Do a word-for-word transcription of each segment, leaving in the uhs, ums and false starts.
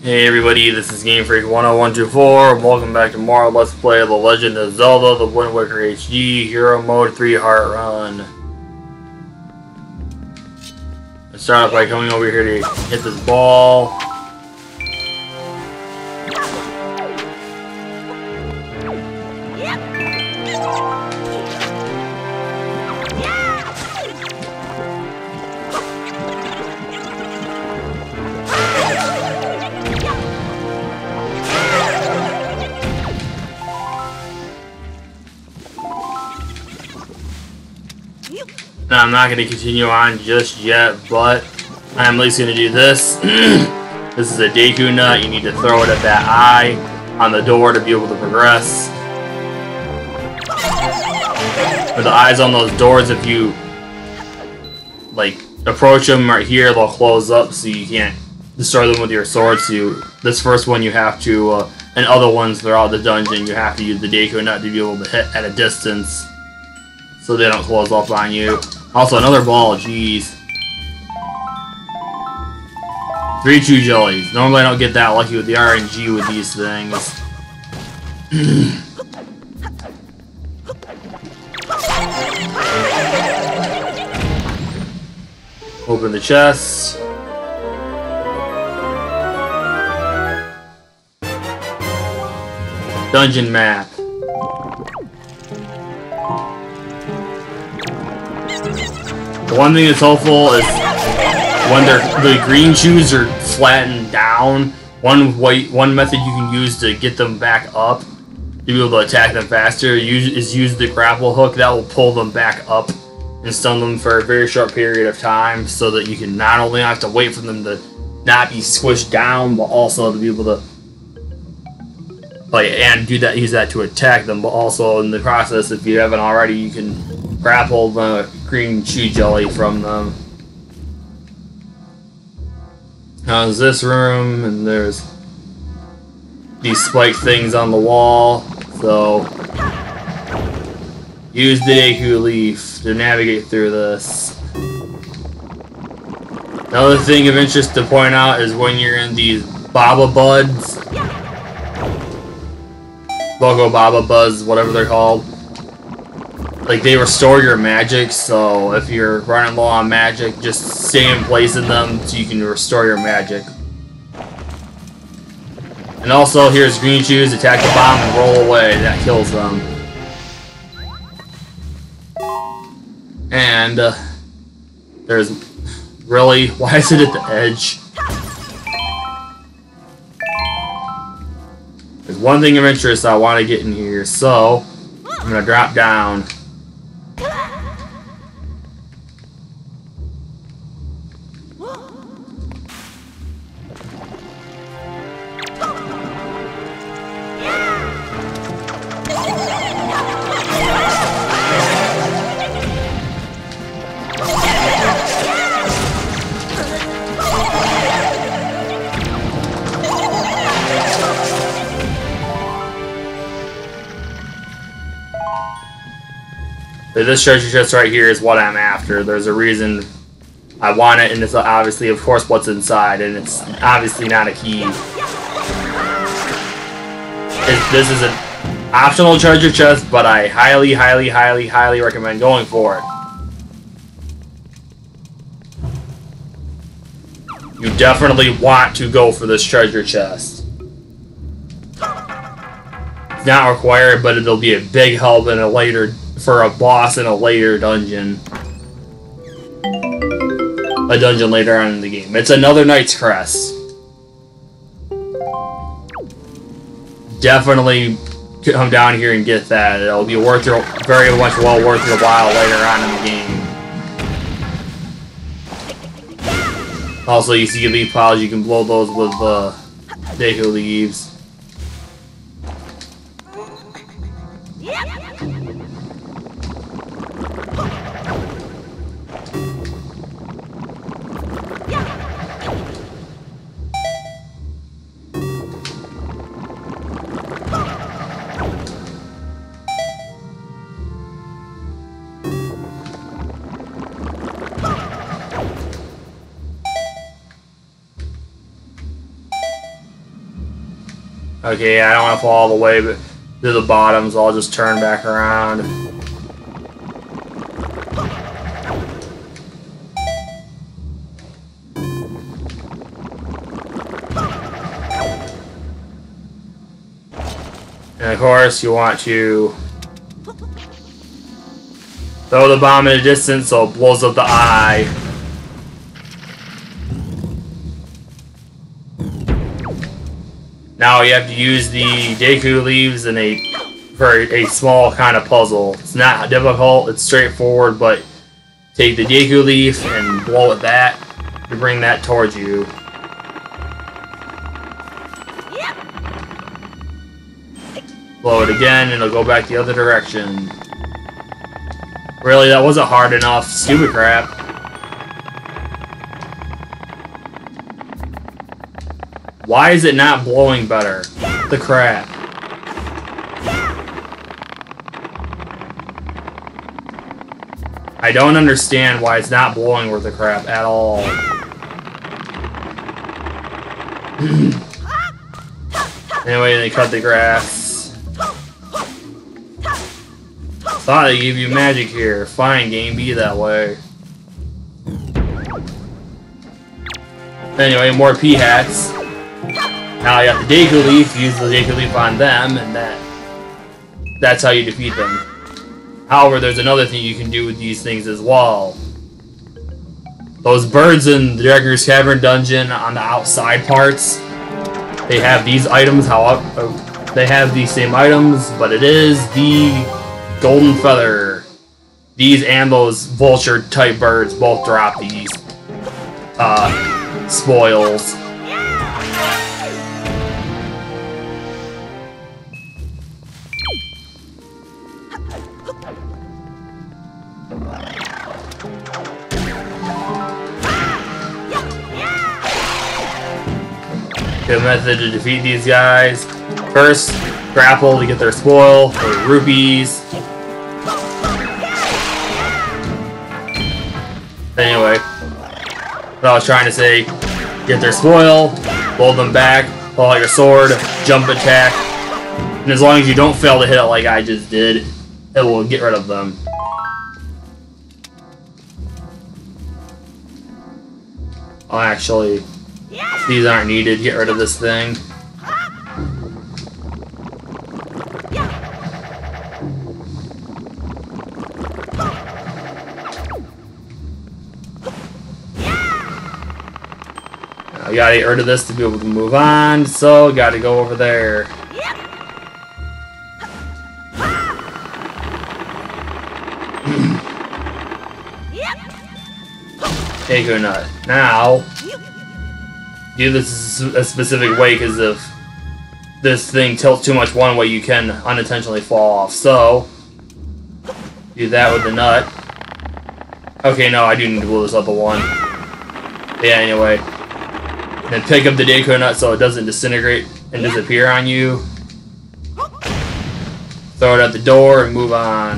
Hey everybody, this is Game Freak one oh one two four. Welcome back to more Let's Play The Legend of Zelda: The Wind Waker H D Hero Mode three Heart Run. Let's start off by coming over here to hit this ball. Now, I'm not going to continue on just yet, but I'm at least going to do this. This is a Deku Nut. You need to throw it at that eye on the door to be able to progress. With the eyes on those doors, if you like approach them right here, they'll close up, so you can't destroy them with your sword. So you, this first one you have to, uh, and other ones throughout the dungeon, you have to use the Deku Nut to be able to hit at a distance, so they don't close up on you. Also, another ball, jeez. Three Chew Jellies. Normally I don't get that lucky with the R N G with these things. Open the chest. Dungeon map. The one thing that's helpful is when they're, the green chews are flattened down, one white one method you can use to get them back up to be able to attack them faster use, is use the grapple hook. That will pull them back up and stun them for a very short period of time, so that you can not only have to wait for them to not be squished down, but also to be able to like and do that use that to attack them. But also in the process, if you haven't already, you can grapple the green Chew Jelly from them. Now there's this room, and there's these spike things on the wall, so use the Deku Leaf to navigate through this. Another thing of interest to point out is when you're in these Baba Buds, Logo Baba Buds, whatever they're called, like, they restore your magic, so if you're running low on magic, just stay in place in them so you can restore your magic. And also, here's green chews, attack the bomb and roll away, that kills them. And, uh, there's, really, why is it at the edge? There's one thing of interest I want to get in here, so I'm gonna drop down. This treasure chest right here is what I'm after. There's a reason I want it, and it's obviously, of course, what's inside, and it's obviously not a key. It's, this is an optional treasure chest, but I highly, highly, highly, highly recommend going for it. You definitely want to go for this treasure chest. It's not required, but it'll be a big help in a later for a boss in a later dungeon. A dungeon later on in the game. It's another Knight's Crest. Definitely come down here and get that. It'll be worth your very much well worth your while later on in the game. Also, you see leaf piles, you can blow those with uh, Deku leaves. Okay, I don't want to fall all the way but to the bottom, so I'll just turn back around. And of course, you want to throw the bomb in a distance so it blows up the eye. Now you have to use the Deku leaves in a for a small kind of puzzle. It's not difficult, it's straightforward, but take the Deku leaf and blow it back to bring that towards you. Blow it again and it'll go back the other direction. Really, that wasn't hard enough. Stupid crap. Why is it not blowing better? The crap. I don't understand why it's not blowing worth the crap at all. Anyway, they cut the grass. Thought they gave you magic here. Fine, game, be that way. Anyway, more P-hats. Now you have the Deku Leaf, use the Deku Leaf on them, and that that's how you defeat them. However, there's another thing you can do with these things as well. Those birds in the Dragoneer's Cavern dungeon on the outside parts, they have these items, how they have these same items, but it is the Golden Feather. These and those vulture type birds both drop these uh, spoils. Good method to defeat these guys. First, grapple to get their spoil, or rupees. Anyway, what I was trying to say, get their spoil, blow them back, pull out your sword, jump attack, and as long as you don't fail to hit it like I just did, it will get rid of them. Oh, actually, these aren't needed. Get rid of this thing. Now, you gotta get rid of this to be able to move on, so gotta go over there. Deku Nut. Now, do this a specific way, because if this thing tilts too much one way, you can unintentionally fall off. So, do that with the nut. Okay, no, I do need to blow this up a one. Yeah, anyway. Then pick up the Deku Nut so it doesn't disintegrate and disappear on you. Throw it at the door and move on.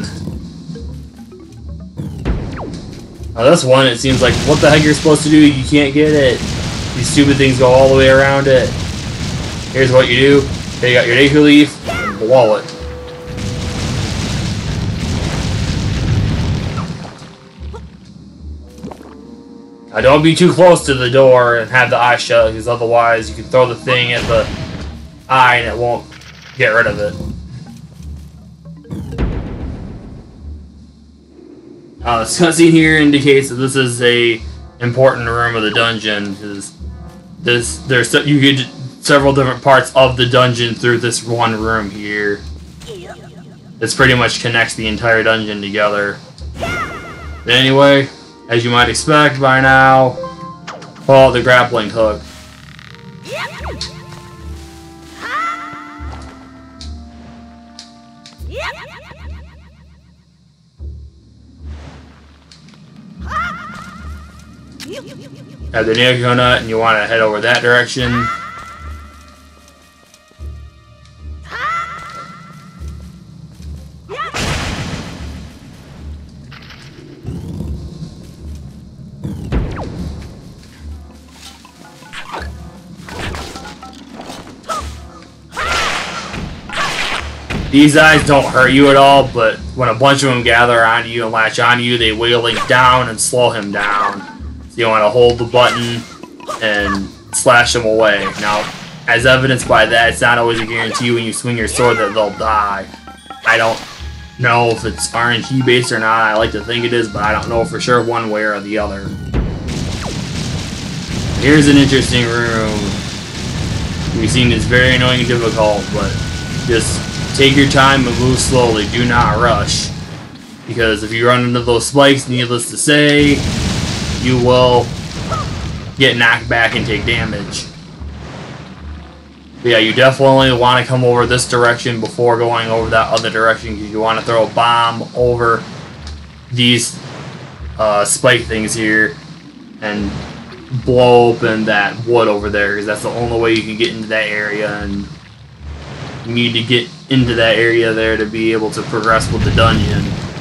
Now this one, it seems like, what the heck you're supposed to do? You can't get it. These stupid things go all the way around it. Here's what you do. Okay, you got your Deku Leaf, and blow it. Now don't be too close to the door and have the eye shut, because otherwise you can throw the thing at the eye and it won't get rid of it. Uh, this cutscene here indicates that this is a important room of the dungeon. Because this, there's you get several different parts of the dungeon through this one room here. This pretty much connects the entire dungeon together. But anyway, as you might expect by now, pull out the grappling hook. Have the Deku Nut, and you want to head over that direction. These guys don't hurt you at all, but when a bunch of them gather onto you and latch onto you, they wheel Link down and slow him down. So you want to hold the button and slash them away. Now, as evidenced by that, it's not always a guarantee when you swing your sword that they'll die. I don't know if it's R N G based or not. I like to think it is, but I don't know for sure one way or the other. Here's an interesting room. We've seen it's very annoying and difficult, but just take your time and move slowly. Do not rush. Because if you run into those spikes, needless to say, you will get knocked back and take damage. But yeah, you definitely want to come over this direction before going over that other direction, because you want to throw a bomb over these uh, spike things here and blow open that wood over there, because that's the only way you can get into that area, and you need to get into that area there to be able to progress with the dungeon.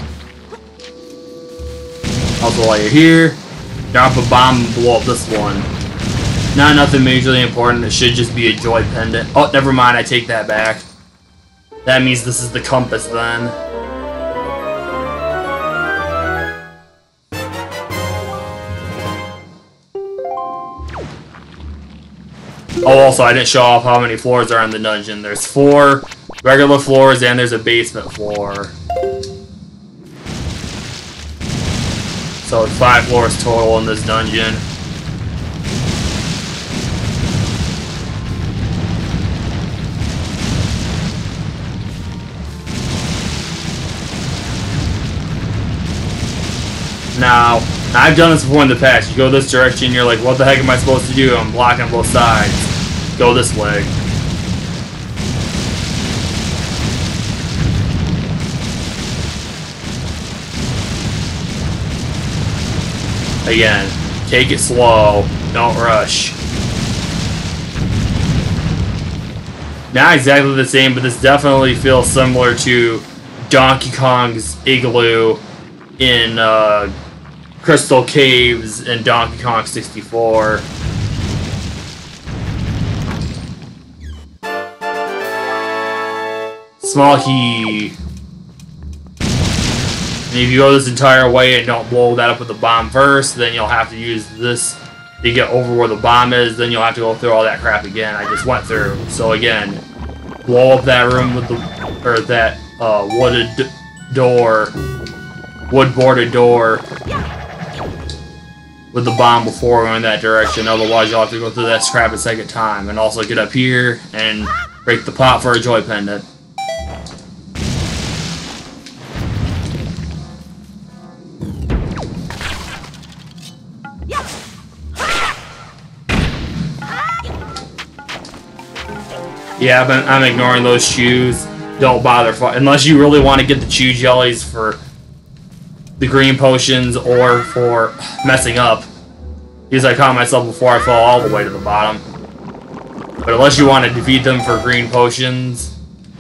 Also, while you're here, drop a bomb and blow up this one. Not nothing majorly important, it should just be a joy pendant. Oh, never mind, I take that back. That means this is the compass then. Oh, also, I didn't show off how many floors are in the dungeon. There's four regular floors, and there's a basement floor. So it's five floors total in this dungeon. Now, I've done this before in the past. You go this direction, you're like, what the heck am I supposed to do? I'm blocking both sides. Go this way. Again, take it slow. Don't rush. Not exactly the same, but this definitely feels similar to Donkey Kong's Igloo in uh, Crystal Caves in Donkey Kong sixty-four. Small key. And if you go this entire way and don't blow that up with the bomb first, then you'll have to use this to get over where the bomb is. Then you'll have to go through all that crap again. I just went through. So again, blow up that room with the, or that uh, wooded door, wood-boarded door with the bomb before going that direction. Otherwise, you'll have to go through that scrap a second time. And also get up here and break the pot for a joy pendant. Yeah, I'm, I'm ignoring those shoes. Don't bother, unless you really want to get the chew jellies for the green potions or for messing up. Because I caught myself before I fell all the way to the bottom. But unless you want to defeat them for green potions,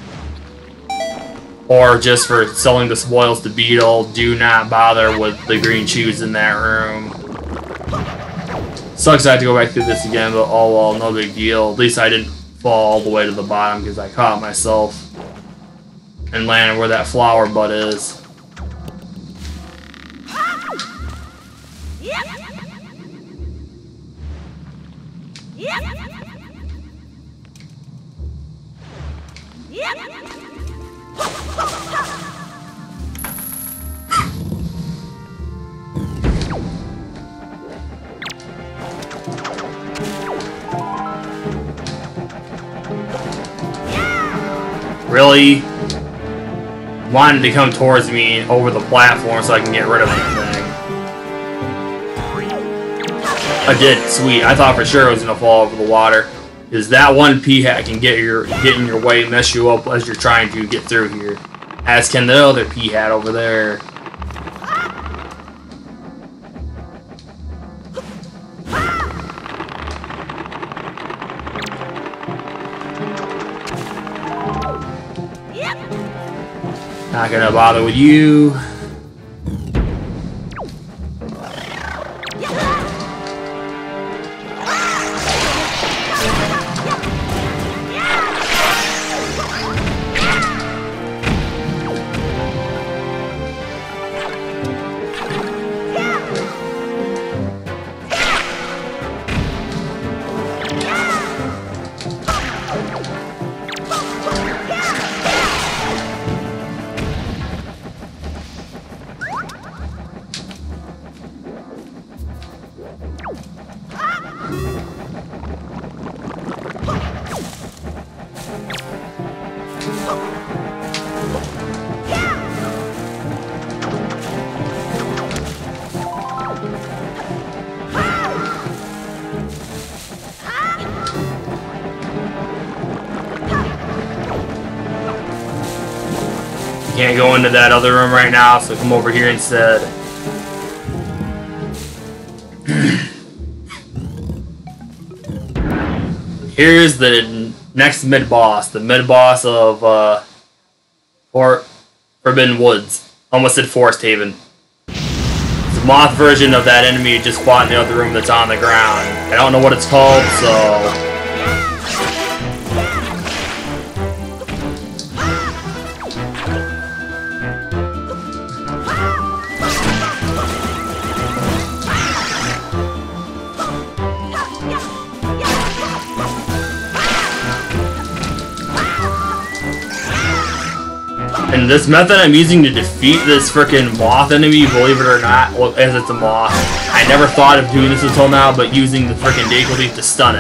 or just for selling the spoils to Beetle, do not bother with the green chews in that room. Sucks I have to go back through this again, but oh well, no big deal. At least I didn't fall all the way to the bottom because I caught myself and landed where that flower bud is. Really? Wanted to come towards me over the platform so I can get rid of that thing. I did, sweet. I thought for sure it was gonna fall over the water. Because that one P-hat can get your get in your way, mess you up as you're trying to get through here. As can the other P-hat over there. Not gonna bother with you. Can't go into that other room right now, so come over here instead. Here's the next mid-boss, the mid-boss of uh, For Forbidden Woods. Almost said Forest Haven. It's a moth version of that enemy you just fought in the other room that's on the ground. I don't know what it's called, so... And this method I'm using to defeat this frickin' moth enemy, believe it or not, well, as it's a moth. I never thought of doing this until now, but using the frickin' Deku Leaf to stun it.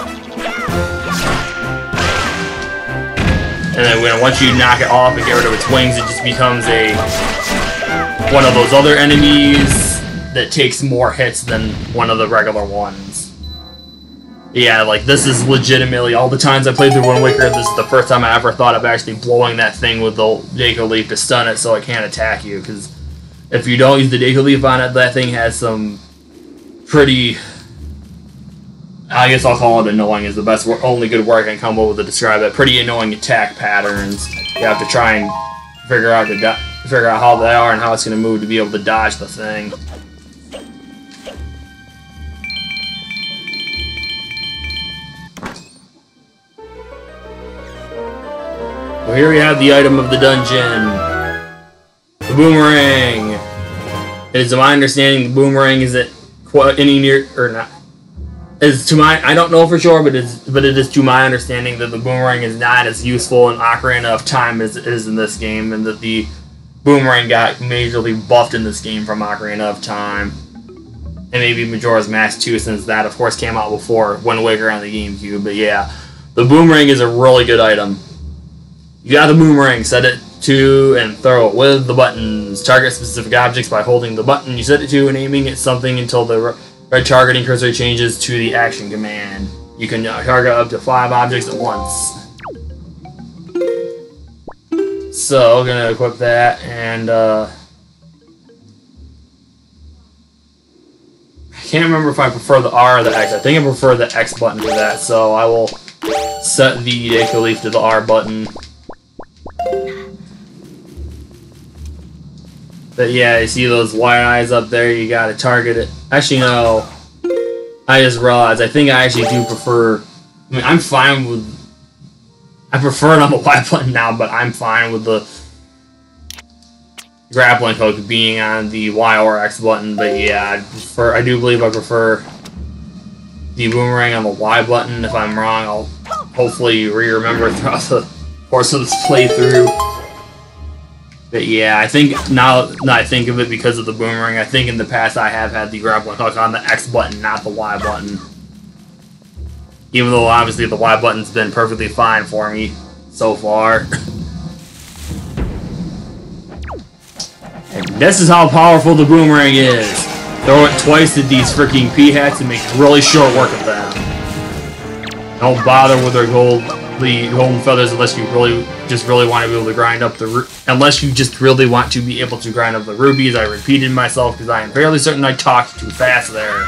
And then when once you knock it off and get rid of its wings, it just becomes a one of those other enemies that takes more hits than one of the regular ones. Yeah, like, this is legitimately, all the times I played through Wind Waker, this is the first time I ever thought of actually blowing that thing with the Deku Leaf to stun it so it can't attack you, because if you don't use the Deku Leaf on it, that thing has some pretty, I guess I'll call it annoying is the best, only good word I can come up with to describe it, pretty annoying attack patterns. You have to try and figure out, the figure out how they are and how it's going to move to be able to dodge the thing. Well, here we have the item of the dungeon, the boomerang. It is to my understanding the boomerang is at any near or not. Is to my I don't know for sure, but it's but it is to my understanding that the boomerang is not as useful in Ocarina of Time as it is in this game, and that the boomerang got majorly buffed in this game from Ocarina of Time, and maybe Majora's Mask too, since that of course came out before Wind Waker on the GameCube. But yeah, the boomerang is a really good item. You got the boomerang, set it to and throw it with the buttons. Target specific objects by holding the button you set it to and aiming at something until the red targeting cursor changes to the action command. You can target up to five objects at once. So, I'm gonna equip that and uh, I can't remember if I prefer the R or the X. I think I prefer the X button for that, so I will set the Deku Leaf to the R button. But yeah, you see those white eyes up there, you gotta target it. Actually, no. I just realized, I think I actually do prefer... I mean, I'm fine with... I prefer it on the Y button now, but I'm fine with the grappling hook being on the Y or X button. But yeah, I prefer... I do believe I prefer the boomerang on the Y button. If I'm wrong, I'll hopefully re-remember throughout the course of this playthrough. But yeah, I think now that I think of it because of the boomerang, I think in the past I have had the grappling hook on the X button, not the Y button. Even though obviously the Y button's been perfectly fine for me so far. And this is how powerful the boomerang is. Throw it twice at these freaking P-hats and make really short work of them. Don't bother with their gold. The golden feathers unless you really just really want to be able to grind up the unless you just really want to be able to grind up the rubies. I repeated myself because I am fairly certain I talked too fast there.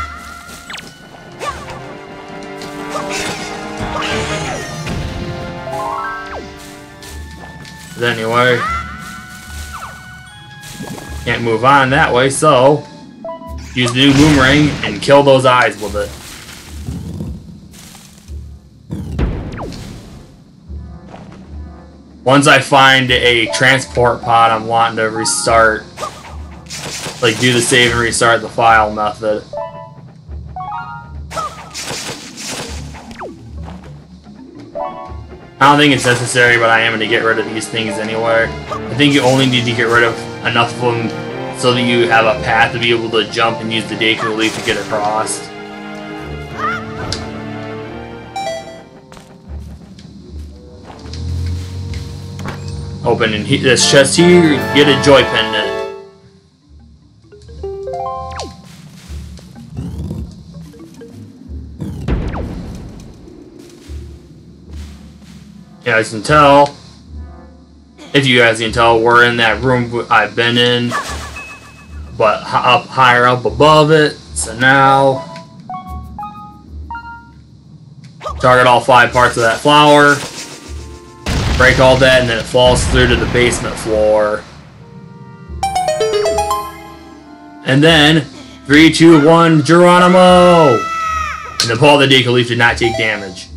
But anyway, can't move on that way, so use the new boomerang and kill those eyes with it. Once I find a transport pod, I'm wanting to restart, like do the save and restart the file method. I don't think it's necessary, but I am going to get rid of these things anyway. I think you only need to get rid of enough of them so that you have a path to be able to jump and use the Deku Leaf to get across. Open in he this chest here, get a joy pendant. Yeah, as you can tell, if you guys can tell, we're in that room I've been in, but up higher up above it. So now, target all five parts of that flower, break all that, and then it falls through to the basement floor. And then, three, two, one, Geronimo! And the Paul the Deku Leaf did not take damage.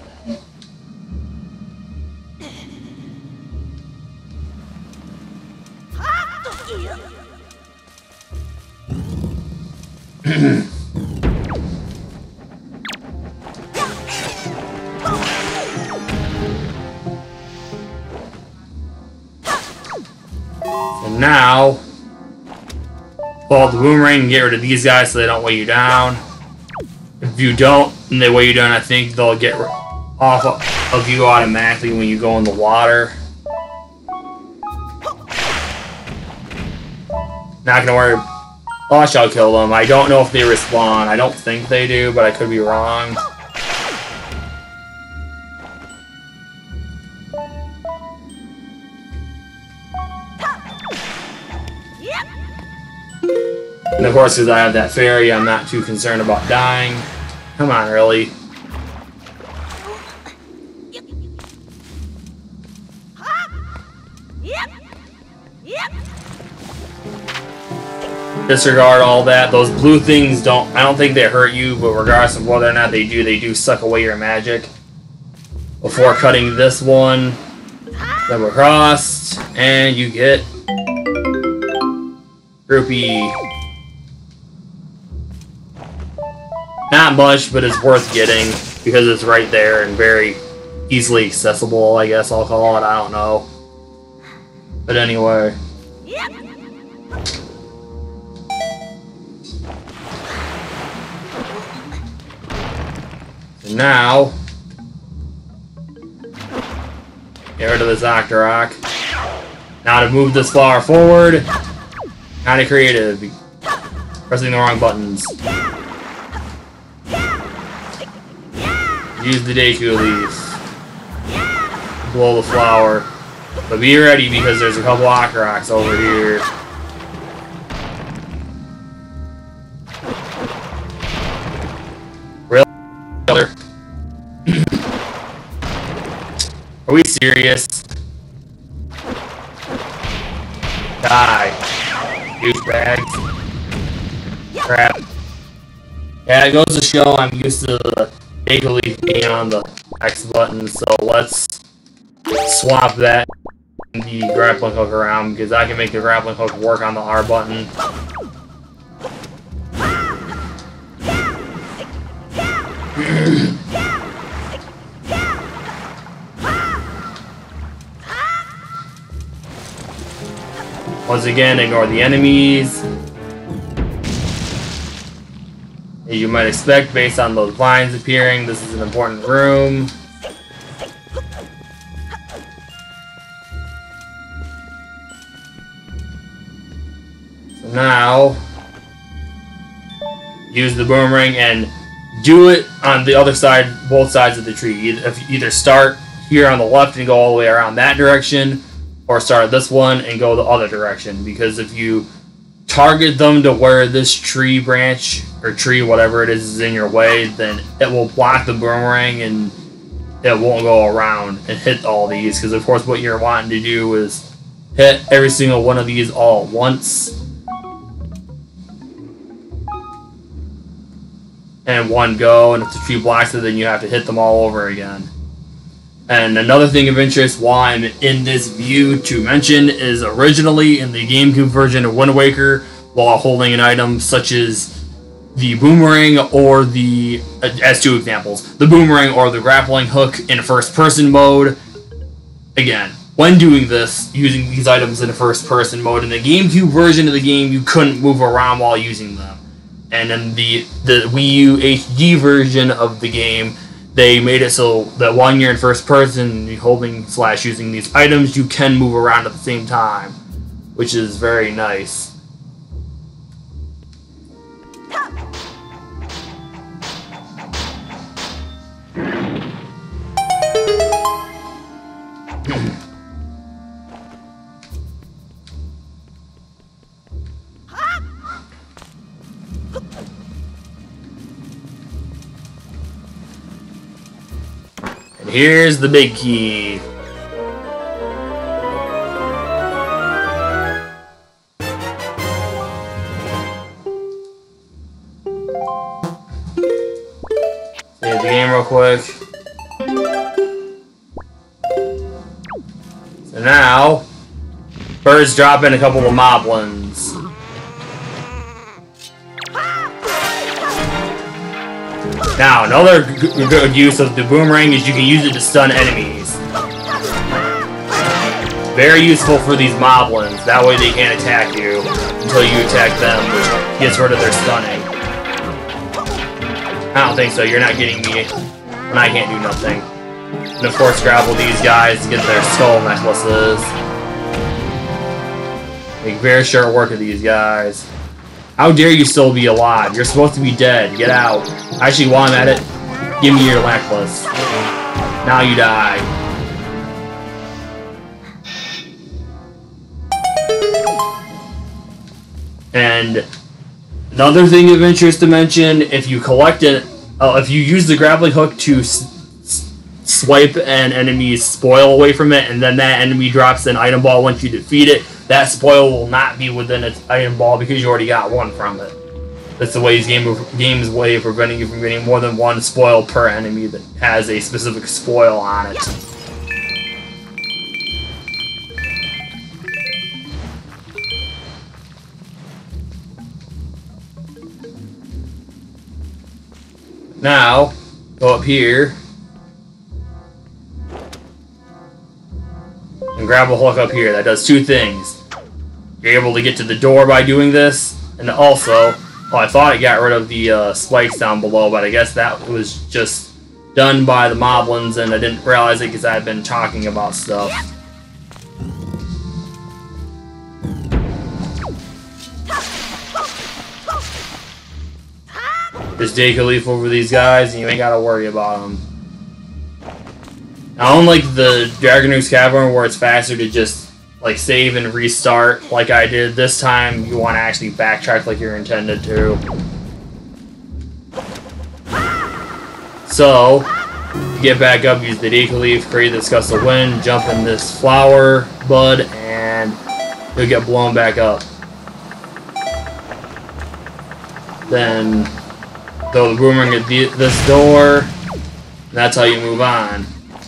And now, pull out the boomerang and get rid of these guys so they don't weigh you down. If you don't, and they weigh you down, I think they'll get off of you automatically when you go in the water. Not gonna worry. Oh, I shall kill them. I don't know if they respawn. I don't think they do, but I could be wrong. And of course, because I have that fairy, I'm not too concerned about dying. Come on, really. Disregard all that. Those blue things don't, I don't think they hurt you, but regardless of whether or not they do, they do suck away your magic. Before cutting this one, double across, and you get Rupee. Not much, but it's worth getting because it's right there and very easily accessible, I guess I'll call it. I don't know. But anyway. And now, get rid of this Octorok. Now to move this flower forward, kinda creative. Pressing the wrong buttons. Use the Deku Leaf. Blow the flower. But be ready because there's a couple Octoroks over here. Really? Are we serious? Die. Douchebags. Crap. Yeah, it goes to show I'm used to the Deku Leaf being on the X button, so let's swap that and the grappling hook around because I can make the grappling hook work on the R button. Once again, ignore the enemies. As you might expect, based on those lines appearing, this is an important room. So now, use the boomerang and do it on the other side, both sides of the tree. If you either start here on the left and go all the way around that direction, or start at this one and go the other direction. Because if you target them to where this tree branch or tree, whatever it is, is in your way, then it will block the boomerang and it won't go around and hit all these. Because of course what you're wanting to do is hit every single one of these all at once. And one go, and if the tree blocks it, then you have to hit them all over again. And another thing of interest while I'm in this view to mention is originally in the GameCube version of Wind Waker, while holding an item such as the boomerang or the, as two examples, the boomerang or the grappling hook in first person mode. Again, when doing this, using these items in a first person mode, in the GameCube version of the game, you couldn't move around while using them. And in the, the Wii U H D version of the game, they made it so that while you're in first person, holding slash using these items, you can move around at the same time, which is very nice. Here's the big key. Save the game real quick. So now, birds drop in a couple of moblins. Now, another good use of the boomerang is you can use it to stun enemies. Very useful for these moblins. That way they can't attack you until you attack them, which gets rid of their stunning. I don't think so. You're not getting me when I can't do nothing. And of course, grapple these guys to get their skull necklaces. Make very short work of these guys. How dare you still be alive? You're supposed to be dead. Get out. Actually, while I'm at it, give me your necklace. Now you die. And another thing of interest to mention, if you collect it, uh, if you use the grappling hook to s swipe an enemy's spoil away from it, and then that enemy drops an item ball once you defeat it, that spoil will not be within its item ball because you already got one from it. That's the way this game game's way of preventing you from getting more than one spoil per enemy that has a specific spoil on it. Now, go up here and grab a hook up here. That does two things. You're able to get to the door by doing this, and also, oh, I thought it got rid of the uh, spikes down below, but I guess that was just done by the moblins, and I didn't realize it because I've been talking about stuff. Just take a leaf over these guys, and you ain't gotta worry about them. Now, unlike the Dragonoo's Cavern, where it's faster to just like save and restart like I did, this time you want to actually backtrack like you're intended to. So, to get back up, use the Deku Leaf, create this gust of wind, jump in this flower bud, and you'll get blown back up. Then throw the boomerang at the, this door, and that's how you move on.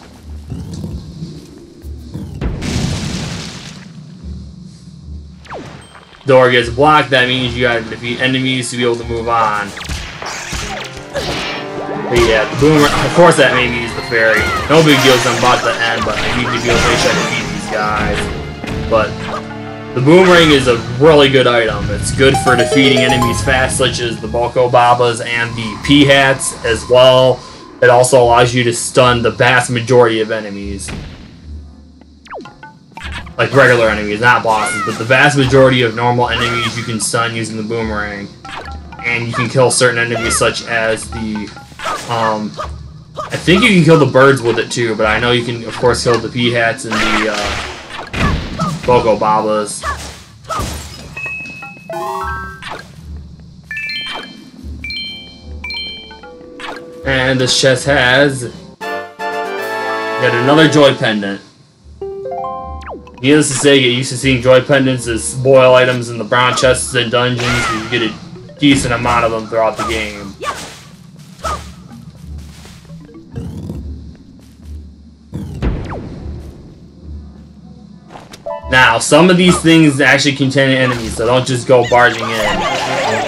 Door gets blocked, that means you gotta defeat enemies to be able to move on. But yeah, the boomerang, of course that made me use the fairy. No big deal, I'm about to end, but I need to be able to make sure I defeat these guys. But the boomerang is a really good item. It's good for defeating enemies fast, such as the Boko Babas and the P-Hats as well. It also allows you to stun the vast majority of enemies. Like regular enemies, not bosses, but the vast majority of normal enemies you can stun using the boomerang. And you can kill certain enemies such as the, um, I think you can kill the birds with it too, but I know you can, of course, kill the P-Hats and the, uh, Boko Babas. And this chest has yet another joy pendant. Needless to say, get used to seeing joy pendants as spoil items in the brown chests and dungeons. You get a decent amount of them throughout the game. Now, some of these things actually contain enemies, so don't just go barging in.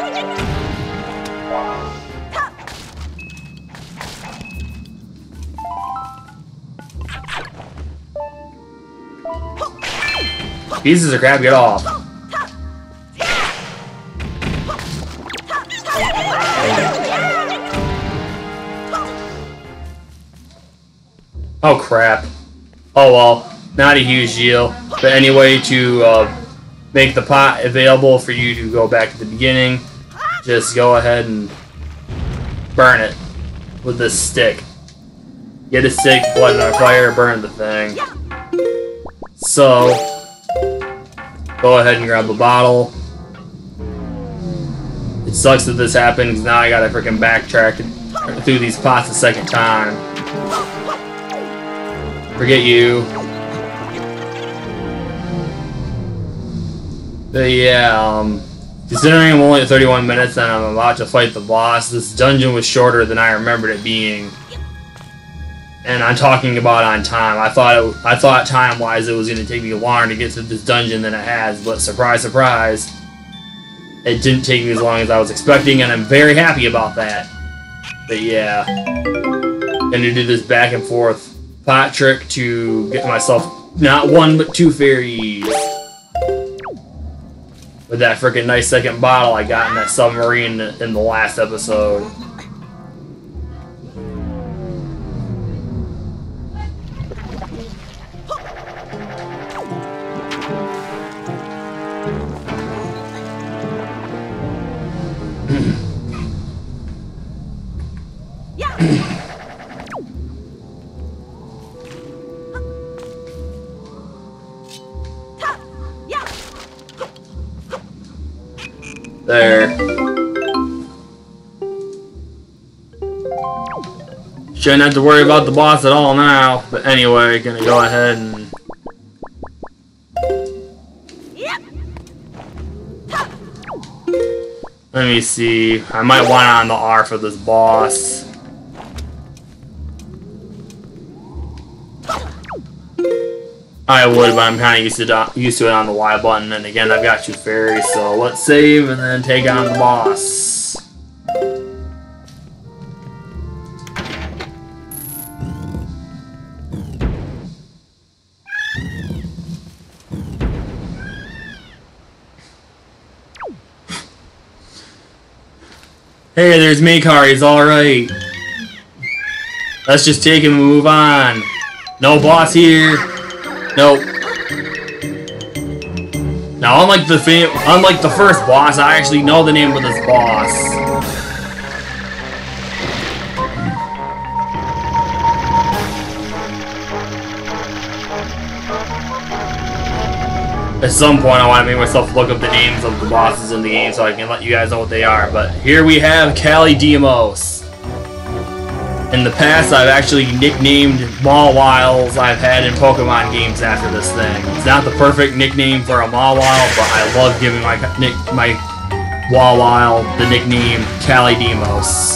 Pieces of crap, get off. Oh crap. Oh well, not a huge deal. But anyway, to uh, make the pot available for you to go back to the beginning, just go ahead and burn it with this stick. Get a stick, blood on fire, burn the thing. So, go ahead and grab the bottle. It sucks that this happened because now I gotta freaking backtrack through these pots a second time. Forget you. But yeah, um, considering I'm only at thirty-one minutes and I'm about to fight the boss, this dungeon was shorter than I remembered it being. And I'm talking about on time. I thought it, I thought time-wise it was going to take me longer to get to this dungeon than it has, but surprise, surprise, it didn't take me as long as I was expecting, and I'm very happy about that. But yeah, gonna do this back and forth pot trick to get myself not one but two fairies. With that freaking nice second bottle I got in that submarine in the last episode. There. Shouldn't have to worry about the boss at all now. But anyway, gonna go ahead and... Let me see. I might want it on the R for this boss. I would, but I'm kind of used to used to it on the Y button. And again, I've got two fairies, so let's save and then take on the boss. Hey, there's Makar. He's all right. Let's just take him and move on. No boss here. Nope. Now, unlike the fam unlike the first boss, I actually know the name of this boss. At some point, I want to make myself look up the names of the bosses in the game so I can let you guys know what they are. But here we have Calidemos. In the past, I've actually nicknamed Mawwiles I've had in Pokemon games after this thing. It's not the perfect nickname for a Mawile, but I love giving my nick my Mawile the nickname Calidemos.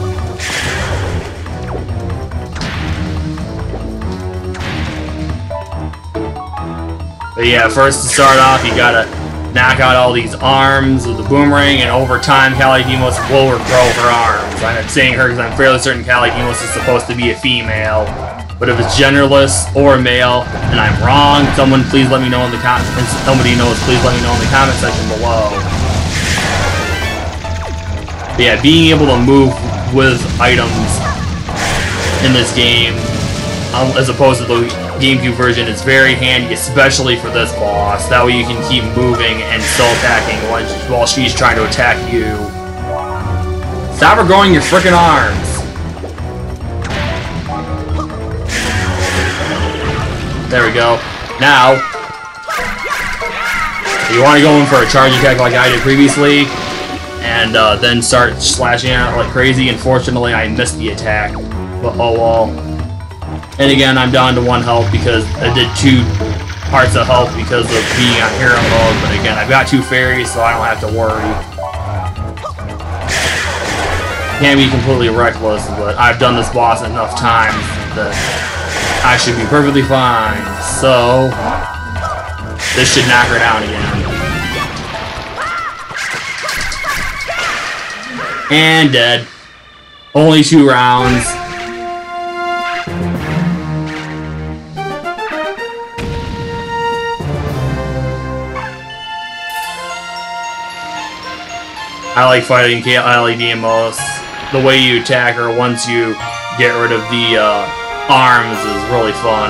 But yeah, first to start off, you gotta knock out all these arms with the boomerang, and over time, Calidemos will regrow her arms. I'm saying her because I'm fairly certain Calidemos is supposed to be a female. But if it's genderless or male, and I'm wrong, someone please let me know in the comments. Somebody knows, please let me know in the comment section below. But yeah, being able to move with items in this game, um, as opposed to the GameCube version, is very handy, especially for this boss. That way you can keep moving and still attacking while she's trying to attack you. Stop regrowing your frickin' arms! There we go. Now, you want to go in for a charge attack like I did previously, and uh, then start slashing out like crazy. Unfortunately, I missed the attack, but oh well. And again, I'm down to one health because I did two parts of health because of being on hero mode, but again, I've got two fairies, so I don't have to worry. Can't be completely reckless, but I've done this boss enough times that I should be perfectly fine. So, this should knock her down again. And dead. Only two rounds. I like fighting Calidemos. The way you attack her once you get rid of the uh, arms is really fun.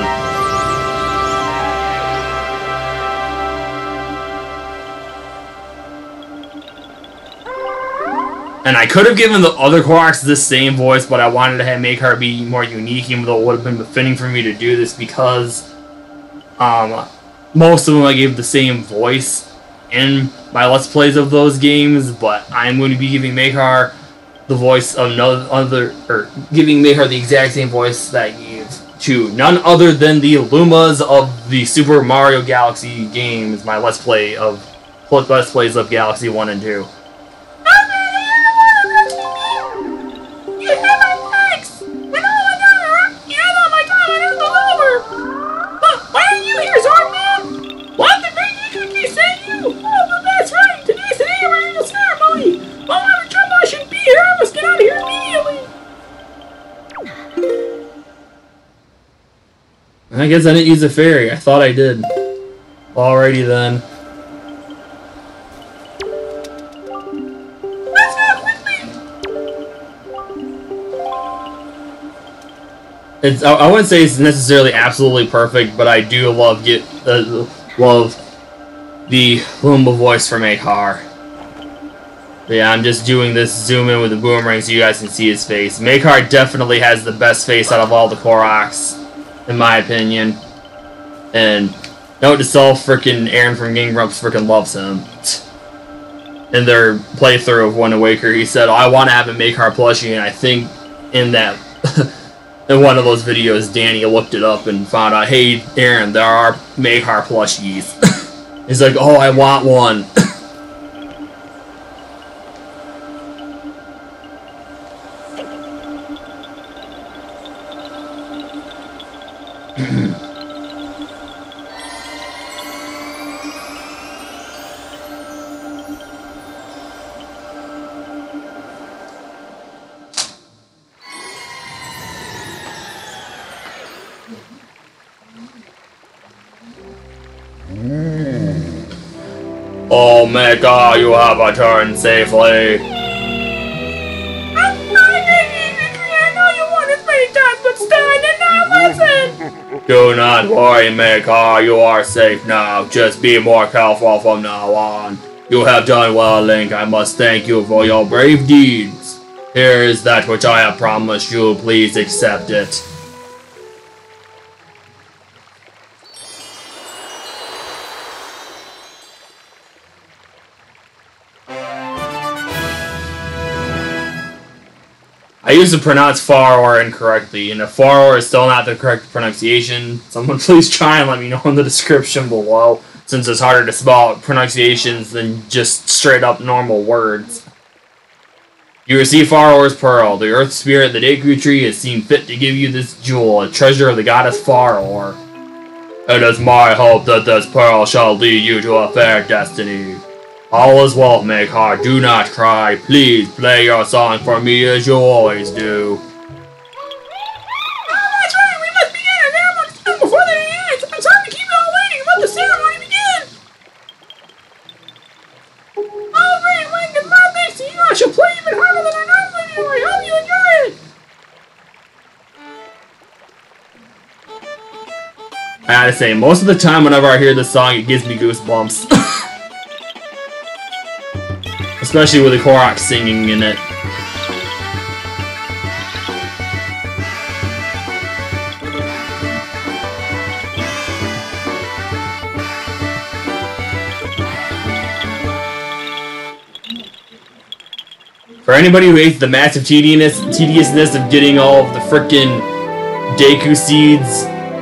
And I could have given the other Koraks this same voice, but I wanted to have, make her be more unique, even though it would have been befitting for me to do this because um, most of them I gave the same voice in my Let's Plays of those games, but I'm going to be giving Makar the voice of no other, or giving Makar the exact same voice that I gave to none other than the Lumas of the Super Mario Galaxy games, my Let's Play of Let's Plays of Galaxy one and two. I guess I didn't use a fairy. I thought I did. Alrighty then. Let's go quickly. It's. I, I wouldn't say it's necessarily absolutely perfect, but I do love get uh, love the Luma voice from Makar. Yeah, I'm just doing this zoom in with the boomerang so you guys can see his face. Makar definitely has the best face out of all the Koroks, in my opinion. And note to self, freaking Aaron from Game Grumps freaking loves him. In their playthrough of Wind Waker, he said, oh, I want to have a Makar plushie, and I think in that in one of those videos, Danny looked it up and found out, hey, Aaron, there are Makar plushies. He's like, oh, I want one. Oh, Mecha, you have returned safely. I know you wanted many times, but still I did not listen. Do not worry, Mecha, you are safe now. Just be more careful from now on. You have done well, Link. I must thank you for your brave deeds. Here is that which I have promised you. Please accept it. I used to pronounce Faror incorrectly, and if Faror is still not the correct pronunciation, someone please try and let me know in the description below, since it's harder to spell out pronunciations than just straight up normal words. You receive Faror's Pearl. The Earth Spirit, the Deku Tree, has seen fit to give you this jewel, a treasure of the goddess Faror. It is my hope that this pearl shall lead you to a fair destiny. All is well, Makar. Do not cry. Please play your song for me as you always do. Oh, that's right. We must begin our ceremony soon before the day ends. I'm sorry to keep you all waiting. Let the ceremony begin. All right, Link, it's my thanks to you. I shall play even harder than I normally do. I hope you enjoy it. I gotta say, most of the time whenever I hear this song, it gives me goosebumps. Especially with the Korok singing in it. For anybody who hates the massive tediousness, tediousness of getting all of the frickin' Deku seeds,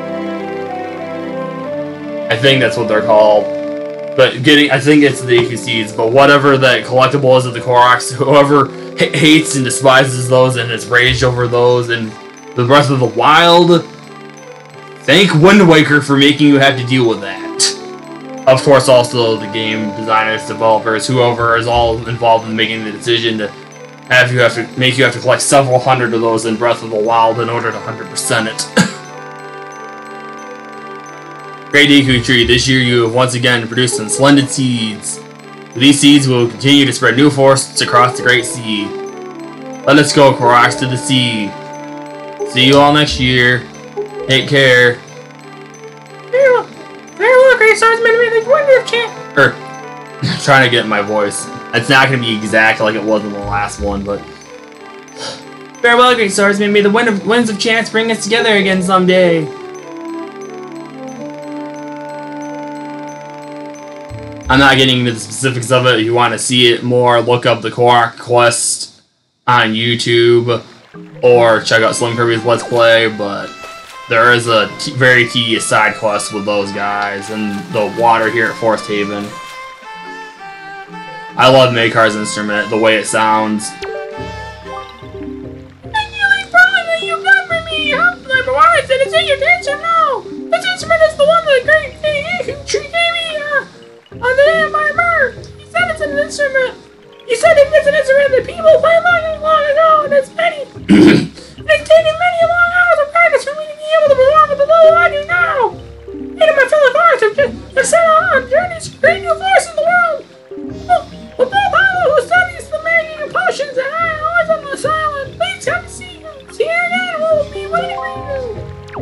I think that's what they're called. But getting, I think it's the Deku Seeds, but whatever that collectible is of the Koroks, whoever h hates and despises those and is raged over those and the Breath of the Wild, thank Wind Waker for making you have to deal with that. Of course, also the game designers, developers, whoever is all involved in making the decision to have you have to make you have to collect several hundred of those in Breath of the Wild in order to one hundred percent it. Great Deku Tree, this year you have once again produced some splendid seeds. These seeds will continue to spread new forests across the Great Sea. Let us go, Koroks, to the sea. See you all next year. Take care. Farewell, Great Swordsman, may the wonder of chance. Er, trying to get my voice. It's not going to be exact like it was in the last one, but... Farewell, Great Swordsman, may the wind of, winds of chance bring us together again someday. I'm not getting into the specifics of it. If you want to see it more, look up the Korok Quest on YouTube or check out Slim Kirby's Let's Play, but there is a t very tedious side quest with those guys and the water here at Forest Haven. I love Makar's instrument, the way it sounds. Thank you, Link Brawler, that you got for me. How can I provide it? Is it your dance or no? This instrument is the one that the great Deku Tree gave me uh, on the day of my birth. He said it's an instrument. He said if it's an instrument that people played long, long ago, and it's many. It's taken many long hours of practice for me to be able to perform at the level I do now. Me and my fellow forests have just have set on journeys to create new forests in the world. But Bob Hollow, who studies the making of potions, and I am always on this island. Please come to see you. See you again. We'll be waiting for you.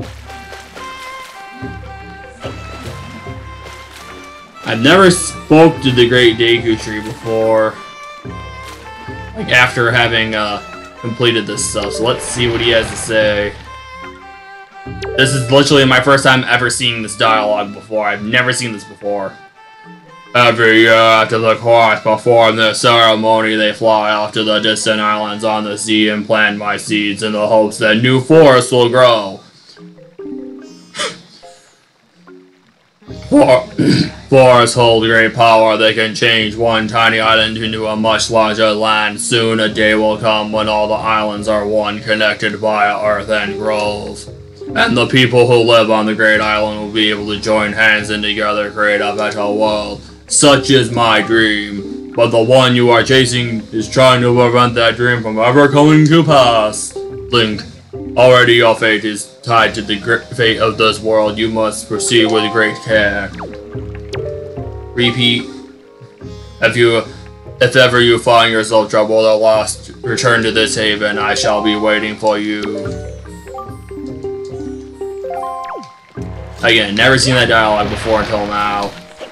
I've never spoke to the Great Deku Tree before. Like after having uh, completed this stuff, so let's see what he has to say. This is literally my first time ever seeing this dialogue before. I've never seen this before. Every year after the chorus perform this ceremony, they fly off to the distant islands on the sea and plant my seeds in the hopes that new forests will grow. For forests hold great power. They can change one tiny island into a much larger land. Soon a day will come when all the islands are one, connected by a earth and grove. And the people who live on the great island will be able to join hands and together create a better world. Such is my dream, but the one you are chasing is trying to prevent that dream from ever coming to pass. Link, already your fate is tied to the fate of this world. You must proceed with great care. Repeat. If you, if ever you find yourself troubled or lost, return to this haven. I shall be waiting for you. Again, never seen that dialogue before until now.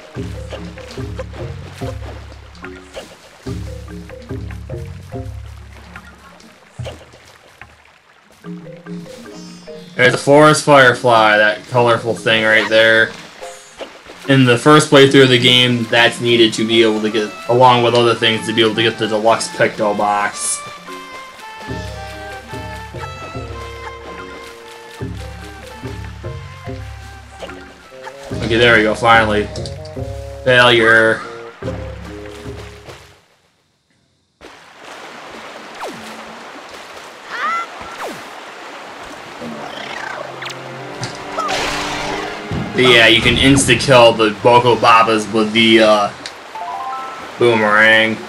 There's a forest firefly, that colorful thing right there. In the first playthrough of the game, that's needed to be able to get, along with other things, to be able to get the deluxe Picto box. Okay, there we go, finally. Failure. But yeah, you can insta-kill the Boko Babas with the uh, boomerang.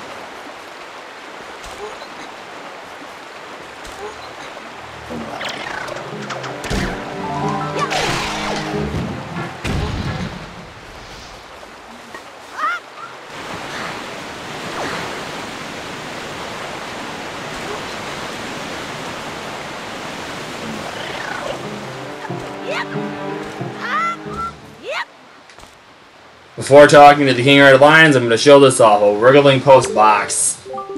Before talking to the King Red Lions, I'm going to show this off, a wriggling post box.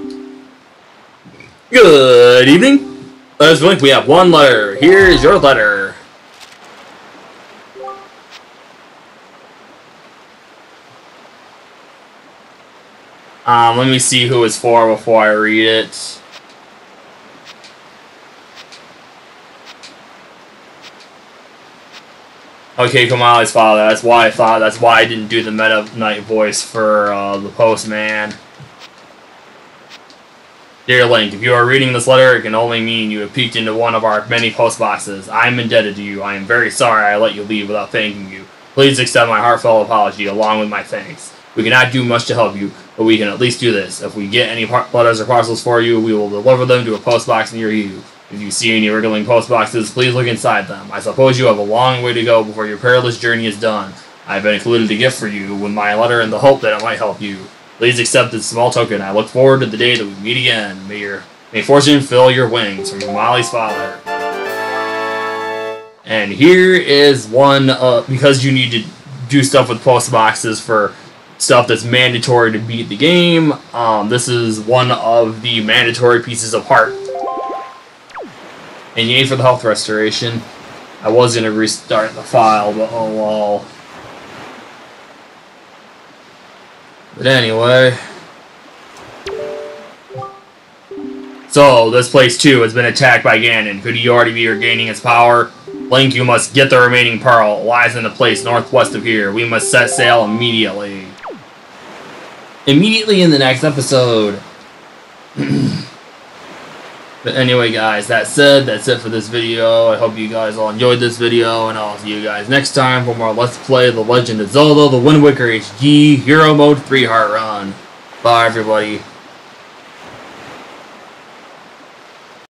Good evening. Let's Link, we have one letter. Here's your letter. Um, let me see who it's for before I read it. Okay, Kamali's father. That's why I thought. That's why I didn't do the Meta Knight voice for uh, the postman. Dear Link, if you are reading this letter, it can only mean you have peeked into one of our many post boxes. I am indebted to you. I am very sorry I let you leave without thanking you. Please accept my heartfelt apology along with my thanks. We cannot do much to help you, but we can at least do this. If we get any letters or parcels for you, we will deliver them to a post box near you. If you see any wriggling post boxes, please look inside them. I suppose you have a long way to go before your perilous journey is done. I have included a gift for you with my letter in the hope that it might help you. Please accept this small token. I look forward to the day that we meet again. May your may fortune fill your wings. From Molly's father. And here is one, uh, because you need to do stuff with post boxes for stuff that's mandatory to beat the game. Um, this is one of the mandatory pieces of heart. And yay for the health restoration. I was going to restart the file, but oh well. But anyway. So, this place too has been attacked by Ganon. Could he already be regaining his power? Link, you must get the remaining pearl. It lies in a place northwest of here. We must set sail immediately. Immediately in the next episode. But anyway, guys, that said, that's it for this video. I hope you guys all enjoyed this video, and I'll see you guys next time for more Let's Play The Legend of Zelda, The Wind Waker H D, Hero Mode three Heart Run. Bye, everybody.